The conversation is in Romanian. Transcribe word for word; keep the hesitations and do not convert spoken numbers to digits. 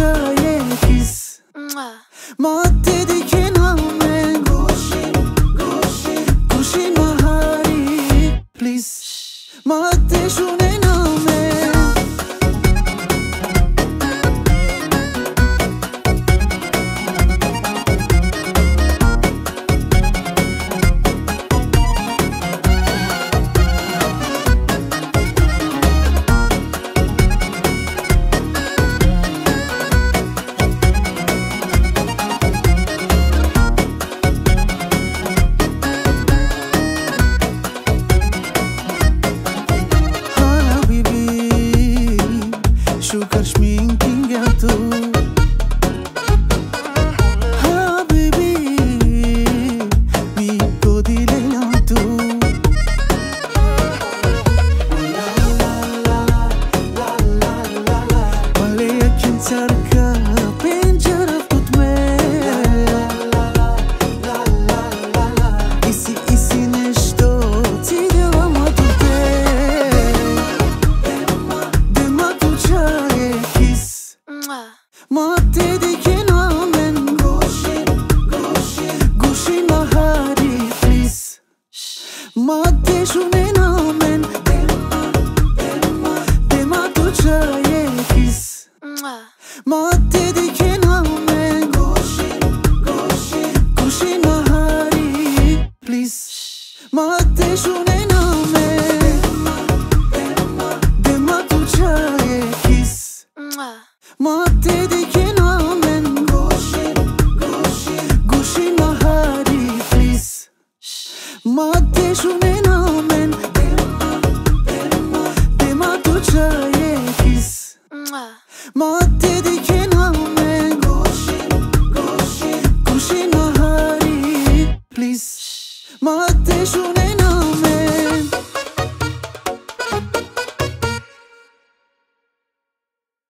جای کیس ماده دیگه نامه گوشی گوشی گوشی نهاری پلیز ماده شونه نامه شكر شمينكينج تو حبيبي ميكو دي ليلة تو ولكن تركب بنجرة Isi isi nešto ti djelamo tu te Dema tu čaje kis Mate dike namen Guši, guši, guši nahari please Mate šune namen Dema, dema, dema tu čaje kis Mate dike namen Guši, guši, guši nahari please Mate šune namen Dema tu čaje kis Mate dike namen Guši, guši, guši nahari please Mate šune namen Dema tu čaje kis Mate dike namen Guši, guši, guši nahari please Mate šune namen